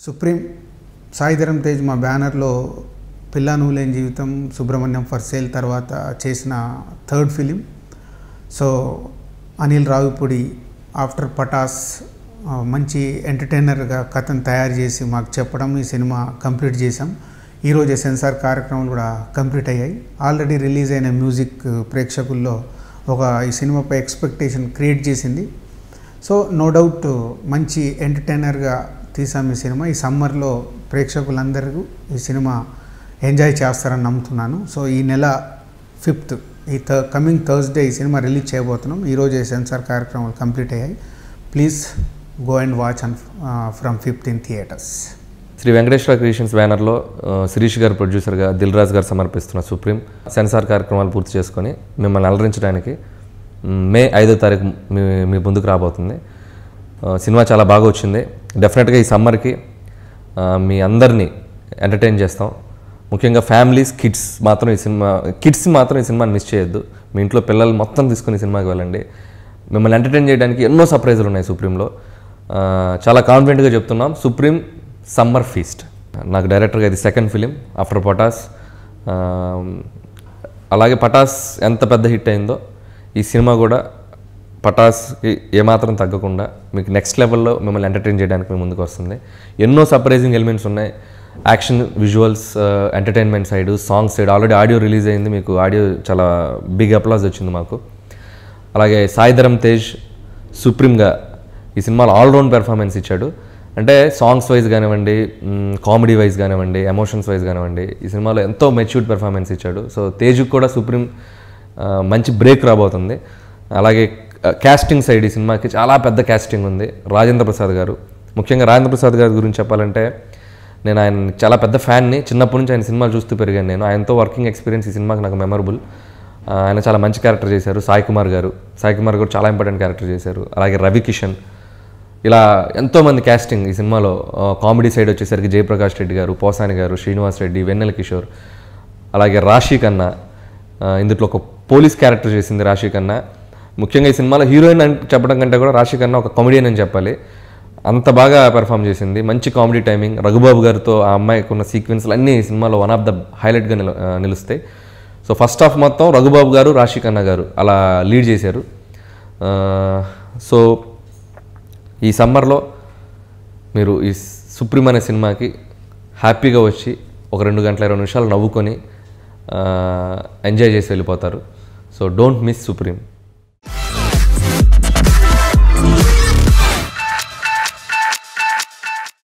Supreme Sai Dharam Tej మా బ్యానర్లో పిల్లా నువ్వు లేని జీవితం సుబ్రహ్మణ్యం ఫర్ సేల్ తర్వాత చేసిన third film. So Anil Ravipudi after Patas మంచి ఎంటర్టైనర్గా కథను తయారు చేసి మాకు చెప్పడం ఈ సినిమా కంప్లీట్ చేసాం. ఈరోజే సెన్సార్ కార్యక్రమాలు కూడా కంప్లీట్ అయ్యాయి. ఆల్రెడీ రిలీజ్ అయిన మ్యూజిక్ ప్రేక్షకుల్లో ఈ సినిమాపై ఎక్స్పెక్టేషన్ క్రియేట్ చేసింది. సో నో డౌట్ మంచి ఎంటర్టైనర్గా తీసాం ఈ సినిమా. ఈ సమ్మర్లో ప్రేక్షకులందరూ ఈ సినిమా ఎంజాయ్ చేస్తారని నమ్ముతున్నాను. సో ఈ నెల 5th కమింగ్ థర్స్డే ఈ సినిమా రిలీజ్ చేయబోతున్నాం. ఈరోజే సెన్సార్ కార్యక్రమాలు కంప్లీట్ అయ్యాయి. Please go and watch from 5th in theatres. Shri Venkateswara creations బ్యానర్లో శిరీష్ గారు ప్రొడ్యూసర్గా దిల్ రాజు గారు సమర్పిస్తున్న సుప్రీం సెన్సార్ కార్యక్రమాలు పూర్తి చేసుకొని మిమ్మల్ని అలరించడానికి మే 5వ తారీఖు మీ ముందుకు రాబోతుంది. సినిమా చాలా బాగా వచ్చింది. డెఫినెట్గా ఈ సమ్మర్కి మీ అందరినీ ఎంటర్టైన్ చేస్తాం. ముఖ్యంగా ఫ్యామిలీస్ కిడ్స్ మాత్రం ఈ సినిమాని మిస్ చేయొద్దు. మీ ఇంట్లో పిల్లలు మొత్తం తీసుకుని సినిమాకి వెళ్ళండి. మిమ్మల్ని ఎంటర్టైన్ చేయడానికి ఎన్నో సర్ప్రైజులు ఉన్నాయి సుప్రీంలో. చాలా కాన్ఫిడెంట్గా చెప్తున్నాం, సుప్రీం సమ్మర్ ఫీస్ట్. నాకు డైరెక్టర్గా ఇది సెకండ్ ఫిలిం ఆఫ్టర్ పటాస్. అలాగే పటాస్ ఎంత పెద్ద హిట్ అయిందో ఈ సినిమా కూడా పటాస్కి ఏమాత్రం తగ్గకుండా మీకు నెక్స్ట్ లెవెల్లో మిమ్మల్ని ఎంటర్టైన్ చేయడానికి మీ ముందుకు వస్తుంది. ఎన్నో సర్ప్రైజింగ్ ఎలిమెంట్స్ ఉన్నాయి. Action, visuals, entertainment side, song side already audio release అయింది. మీకు ఆడియో చాలా బిగ్ అప్లాజ్ వచ్చింది మాకు. అలాగే సాయి ధరమ్ తేజ్ సుప్రీంగా ఈ సినిమాలో ఆల్రౌండ్ పెర్ఫార్మెన్స్ ఇచ్చాడు. అంటే సాంగ్స్ వైజ్ కానివ్వండి, కామెడీ వైజ్ కానివ్వండి, ఎమోషన్స్ వైజ్ కానివ్వండి, ఈ సినిమాలో ఎంతో మెచ్యూర్డ్ పెర్ఫార్మెన్స్ ఇచ్చాడు. సో తేజ్కి కూడా సుప్రీం మంచి బ్రేక్ రాబోతుంది. అలాగే క్యాస్టింగ్ సైడ్ ఈ సినిమాకి చాలా పెద్ద క్యాస్టింగ్ ఉంది. రాజేంద్ర ప్రసాద్ గారు, ముఖ్యంగా రాజేంద్ర ప్రసాద్ గారి గురించి చెప్పాలంటే నేను ఆయన చాలా పెద్ద ఫ్యాన్ని. చిన్నప్పటి నుంచి ఆయన సినిమాలు చూస్తూ పెరిగాను నేను. ఆయనతో వర్కింగ్ ఎక్స్పీరియన్స్ ఈ సినిమాకి నాకు మెమరబుల్. ఆయన చాలా మంచి క్యారెక్టర్ చేశారు. సాయి కుమార్ గారు చాలా ఇంపార్టెంట్ క్యారెక్టర్ చేశారు. అలాగే రవి కిషన్, ఇలా ఎంతోమంది క్యాస్టింగ్ ఈ సినిమాలో. కామెడీ సైడ్ వచ్చేసరికి జయప్రకాష్ రెడ్డి గారు, పోసాని గారు, శ్రీనివాస్ రెడ్డి, వెన్నెల కిషోర్, అలాగే రాశి ఖన్నా. ఇందులో ఒక పోలీస్ క్యారెక్టర్ చేసింది రాశి ఖన్నా. ముఖ్యంగా ఈ సినిమాలో హీరోయిన్ అని చెప్పడం కంటే కూడా రాశి ఖన్నా ఒక కామెడియన్ అని చెప్పాలి. అంత బాగా పెర్ఫామ్ చేసింది. మంచి కామెడీ టైమింగ్. రఘుబాబు గారితో ఆ అమ్మాయికి ఉన్న సీక్వెన్స్లు అన్నీ ఈ సినిమాలో వన్ ఆఫ్ ద హైలైట్గా నిలుస్తాయి. సో ఫస్ట్ హాఫ్ మొత్తం రఘుబాబు గారు, రాశి ఖన్నా గారు అలా లీడ్ చేశారు. సో ఈ సమ్మర్లో మీరు ఈ సుప్రీం అనే సినిమాకి హ్యాపీగా వచ్చి ఒక 2 గంటల 20 నిమిషాలు నవ్వుకొని ఎంజాయ్ చేసి వెళ్ళిపోతారు. So don't miss supreme.